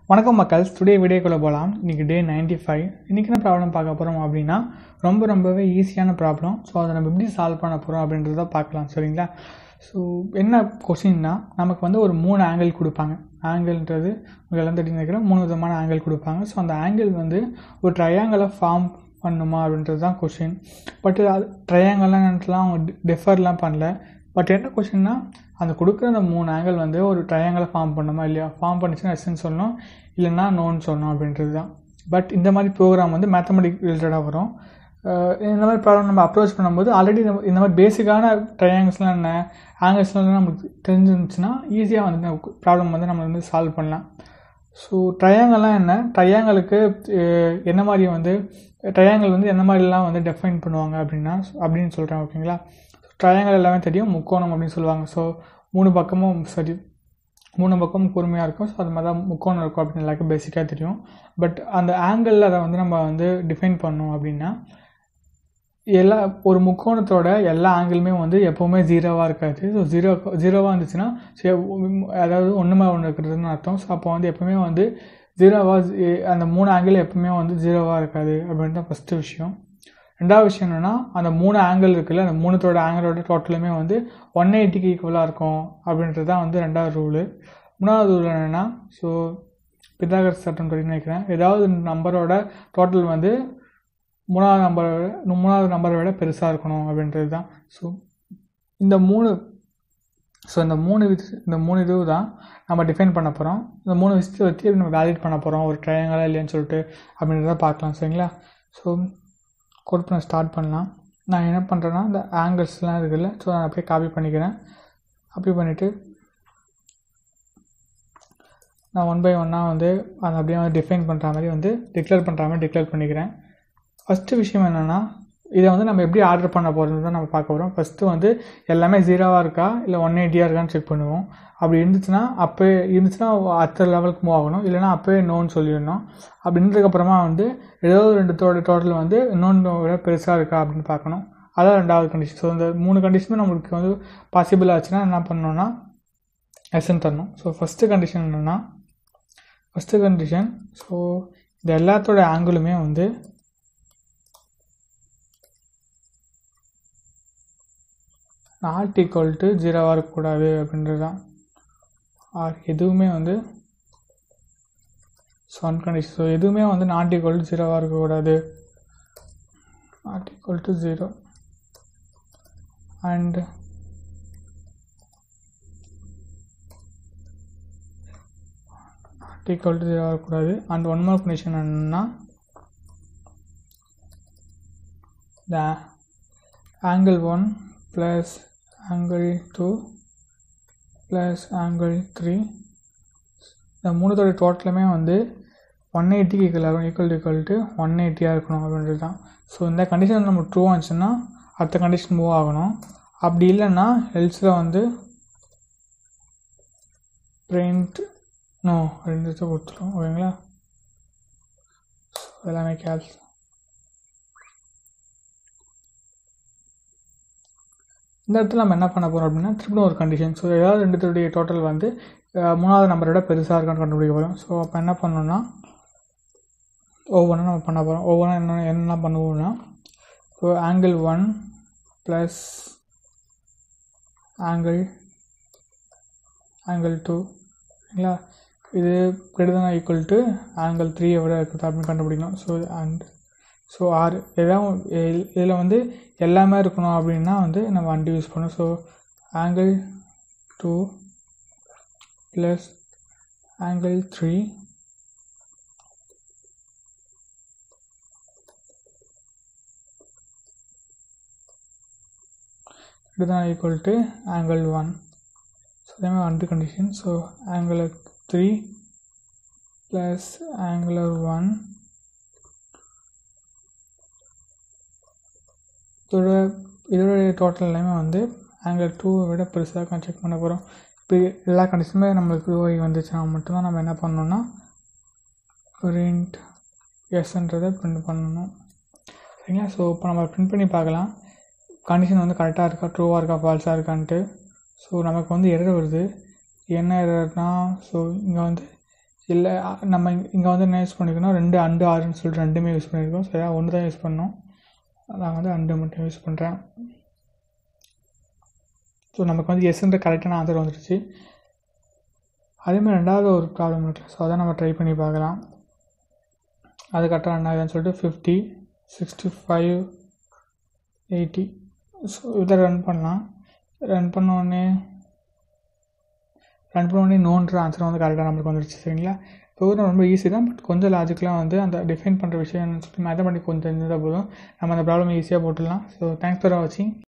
வணக்கம் மக்கள்ஸ், டுடே வீடியோக்குள்ளே போகலாம். இன்றைக்கி டே 95. இன்றைக்கி என்ன ப்ராப்ளம் பார்க்க போகிறோம் அப்படின்னா ரொம்பவே ஈஸியான ப்ராப்ளம். ஸோ அதை நம்ம எப்படி சால்வ் பண்ண போகிறோம் அப்படின்றத பார்க்கலாம். சரிங்களா? ஸோ என்ன கொஸ்டின்னா, நமக்கு வந்து ஒரு 3 ஆங்கிள் கொடுப்பாங்க. ஆங்கிள்ன்றது உங்களுக்கு எல்லாம் தெரிஞ்சு நினைக்கிறேன், 3 விதமான ஆங்கிள் கொடுப்பாங்க. ஸோ அந்த ஆங்கிள் வந்து ஒரு ட்ரையாங்கிளை ஃபார்ம் பண்ணுமா அப்படின்றது தான் கொஸ்டின். பட் அது ட்ரையாங்கிள்லாம் நினைச்சலாம் அவங்க டிஃபர்லாம் பண்ணல. பட் என்ன கொஸ்டின்னா, அந்த கொடுக்குற அந்த 3 ஆங்கிள் வந்து ஒரு ட்ரையாங்கிளை ஃபார்ம் பண்ணுமா இல்லையா? ஃபார்ம் பண்ணிச்சுன்னா எஸ்ன்னு சொல்லணும், இல்லைன்னா நோன்னு சொல்லணும் அப்படின்றது தான். பட் இந்த மாதிரி ப்ரோக்ராம் வந்து மேத்தமெட்டிக் ரிலேட்டடாக வரும். இந்த மாதிரி ப்ராப்ளம் நம்ம அப்ரோச் பண்ணும்போது ஆல்ரெடி இந்த மாதிரி பேசிக்கான ட்ரையாங்கிள்ஸ்லாம் என்ன, ஆங்கிள்ஸ்லாம் நமக்கு தெரிஞ்சிருந்துச்சுன்னா ஈஸியாக வந்து ப்ராப்ளம் வந்து நம்ம வந்து சால்வ் பண்ணலாம். ஸோ ட்ரையாங்கிள்லாம் என்ன, ட்ரையாங்கிளுக்கு என்ன மாதிரி வந்து ட்ரையாங்கிள் வந்து என்ன மாதிரிலாம் வந்து டெஃபைன் பண்ணுவாங்க அப்படின்னு சொல்கிறேன். ஓகேங்களா? ட்ரையாங்கிள் எல்லாமே தெரியும், முக்கோணம் அப்படின்னு சொல்லுவாங்க. ஸோ 3 பக்கமும் கூர்மையாக இருக்கும். ஸோ அது மாதிரி தான் முக்கோணம் இருக்கும் அப்படின்னு எல்லாருக்கும் பேசிக்காக தெரியும். பட் அந்த ஆங்கிளில் அதை வந்து நம்ம வந்து டிஃபைன் பண்ணோம் அப்படின்னா, ஒரு முக்கோணத்தோட எல்லா ஆங்கிளுமே வந்து எப்போவுமே ஜீரோவாக இருக்காது. ஸோ ஜீரோவாக இருந்துச்சுன்னா அதாவது ஒன்று மேலே ஒன்று இருக்கிறதுன்னு அர்த்தம். ஸோ அப்போ வந்து எப்போவுமே வந்து அந்த 3 ஆங்கிள் எப்பவுமே வந்து ஜீரோவாக இருக்காது அப்படின்னு தான் ஃபஸ்ட்டு விஷயம். ரெண்டாவது விஷயம் என்னென்னா, அந்த 3 ஆங்கிள் இருக்குல்ல, அந்த 3 ஆங்கிளோட டோட்டலுமே வந்து 180க்கு ஈக்குவலாக இருக்கும் அப்படின்றது தான் வந்து ரெண்டாவது ரூலு. மூணாவது ரூல் என்னென்னா, ஸோ பித்தாகரஸ் சட்டம் படி நினைக்கிறேன், ஏதாவது நம்பரோட டோட்டல் வந்து மூணாவது நம்பரை விட பெருசாக இருக்கணும் அப்படின்றது தான். ஸோ இந்த மூணு இது தான் நம்ம டிஃபைன் பண்ண போகிறோம். இந்த 3 விஷயத்தை வச்சு நம்ம வேலிட் பண்ண போகிறோம், ஒரு ட்ரையாங்கிளா இல்லைன்னு சொல்லிட்டு அப்படின்றத பார்க்கலாம். சரிங்களா? ஸோ கோட் பண்ண ஸ்டார்ட் பண்ணலாம். நான் என்ன பண்ணுறேன்னா, இந்த ஆங்கிள்ஸ்லாம் இருக்குல்ல, ஸோ நான் அப்படியே காப்பி பண்ணிக்கிறேன். காப்பி பண்ணிவிட்டு நான் 1 by 1 வந்து அதை அப்படியே வந்து டிஃபைன் பண்ணுற மாதிரி வந்து டிக்ளேர் பண்ணிக்கிறேன். ஃபஸ்ட்டு விஷயம் என்னென்னா, இதை வந்து நம்ம எப்படி ஆர்டர் பண்ண போகிறது தான் நம்ம பார்க்க போகிறோம். ஃபஸ்ட்டு வந்து எல்லாமே ஜீரோவாக இருக்கா இல்லை 180 இருக்கான்னு செக் பண்ணுவோம். அப்படி இருந்துச்சுன்னா அடுத்த லெவலுக்கு மூவ் ஆகணும், இல்லைனா அப்போயே நோன்னு சொல்லிடணும். அப்படி இருந்ததுக்கப்புறமா வந்து ஏதோ 2 டோட்டல் வந்து இன்னொன்று விட பெருசாக இருக்கா அப்படின்னு பார்க்கணும். அதான் ரெண்டாவது கண்டிஷன். ஸோ இந்த 3 கண்டிஷனுமே நம்மளுக்கு வந்து பாசிபிள் ஆச்சுன்னா என்ன பண்ணணும்னா எஸ்ன்னு தரணும். ஸோ ஃபஸ்ட்டு கண்டிஷன் என்னென்னா, ஸோ இந்த எல்லாத்தோட ஆங்கிளுமே வந்து நாட் ஈக்குவல் டு ஜீரோவாக இருக்கக்கூடாது அப்படின்றது தான். எதுவுமே வந்து ஒன் கண்டிஷன். ஸோ எதுவுமே வந்து நாட் ஈக்குவல் டு ஜீரோவாக இருக்கக்கூடாது, not equal to zero and not equal to ஜீரோவாக இருக்கக்கூடாது. அண்ட் ஒன் மோர் கண்டிஷன் என்னென்னா, the angle 1 plus angle 2 plus angle 3 இந்த 3 டோட்டலுமே வந்து 180க்கு ஈக்குவல் டு 180 இருக்கணும் அப்படின்றது தான். ஸோ இந்த கண்டிஷன் நம்ம ட்ரூ ஆச்சுன்னா அடுத்த கண்டிஷன் மூவ் ஆகணும். அப்படி இல்லைன்னா எல்ஸில் வந்து பிரிண்ட் நோ அப்படின்றத கொடுத்துரும். ஓகேங்களா? ஸோ எல்லாமே கேல்ஸ். இந்த இடத்துல நம்ம என்ன பண்ண போகிறோம் அப்படின்னா, திரும்ப ஒரு கண்டிஷன். ஸோ ஏதாவது 2 டோட்டல் வந்து 3வது நம்பரோட பெருசாக இருக்கான்னு கண்டுபிடிக்க போகிறோம். ஸோ அப்போ என்ன பண்ணணும்னா, ஒவ்வொன்றும் நம்ம பண்ண போகிறோம். ஒவ்வொன்றும் என்ன பண்ணுவோம்னா, ஸோ ஆங்கிள் 1 ப்ளஸ் ஆங்கிள் 2 இல்லைங்களா, இது greater than or equal to angle 3 விட இருக்குது அப்படின்னு கண்டுபிடிக்கணும். ஸோ இதில் வந்து எல்லாமே இருக்கணும் அப்படின்னா வந்து நம்ம அண்டு யூஸ் பண்ணணும். So angle 2 plus angle 3 greater than or equal to angle 1. So அதே and condition. So angle 3 plus angle 1 இதோட டோட்டல் எல்லாமே வந்து ஆங்கிள் 2 விட பெருசாக செக் பண்ண போகிறோம். இப்போ எல்லா கண்டிஷனுமே நம்மளுக்கு வந்துச்சுன்னா மட்டும்தான் நம்ம என்ன பண்ணணும்னா பிரிண்ட் எஸ்ன்றதை பிரிண்ட் பண்ணணும். சரிங்களா? ஸோ இப்போ நம்ம பிரிண்ட் பண்ணி பார்க்கலாம், கண்டிஷன் வந்து கரெக்டாக இருக்கா, ட்ரூவாக இருக்கா, ஃபால்ஸாக இருக்கான்ட்டு. ஸோ நமக்கு வந்து எரர் வருது. என்ன எரர்னா, ஸோ இங்கே வந்து இல்லை நம்ம இங்கே வந்து என்ன யூஸ் பண்ணிக்கணும், 2 அண்டு ஆறுன்னு சொல்லிட்டு ரெண்டுமே யூஸ் பண்ணியிருக்கோம். சரியா, ஒன்று தான் யூஸ் பண்ணோம். நான் வந்து அண்டு மட்டும் யூஸ் பண்ணுறேன். ஸோ நமக்கு வந்து எஸ்ன்ற கரெக்டான ஆன்சர் வந்துடுச்சு. அதேமாதிரி ரெண்டாவது ஒரு ப்ராப்ளம் இருக்குது. ஸோ அதை நம்ம ட்ரை பண்ணி பார்க்கலாம். அது கரெக்டாக என்ன ஆகுதுன்னு சொல்லிட்டு 50, 65, 80. ஸோ இதை ரன் பண்ணலாம். ரன் பண்ணோடனே நோன்ற ஆன்சர் வந்து கரெக்டாக நம்மளுக்கு வந்துடுச்சு. சரிங்களா, ப்ரோக்ராம் ரொம்ப ஈஸி தான். பட் கொஞ்சம் லாஜிக்கலாக வந்து அந்த டிஃபைன் பண்ணுற விஷயம் சொல்லிட்டு மேத்தமெட்டிக் கொஞ்சம் தெரிஞ்சால் போதும், நம்ம அந்த ப்ராப்ளம் ஈஸியாக போட்டுடலாம். ஸோ தேங்க்ஸ் ஃபார் வாட்சிங்.